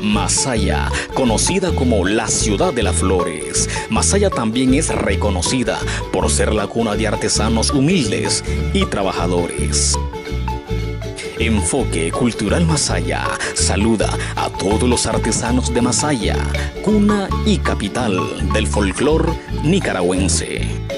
Masaya, conocida como la ciudad de las flores. Masaya también es reconocida por ser la cuna de artesanos humildes y trabajadores. Enfoque Cultural Masaya saluda a todos los artesanos de Masaya, cuna y capital del folclor nicaragüense.